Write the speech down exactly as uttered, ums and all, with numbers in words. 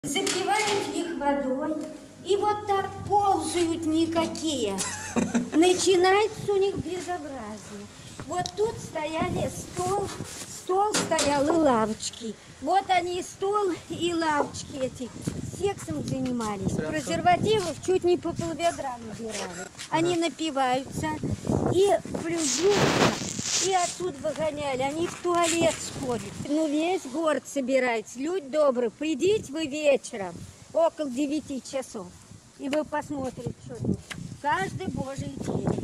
Запивают их водой, и вот так ползают никакие. Начинается у них безобразие. Вот тут стояли стол, стол стоял и лавочки. Вот они, стол и лавочки эти, сексом занимались. Презервативов чуть не по полведра набирали. Они напиваются и плюются, и оттуда выгоняли. Они в туалет сходят. Ну, весь город собирается. Люди добрые, придите вы вечером, около девяти часов, и вы посмотрите, что тут. Каждый божий день.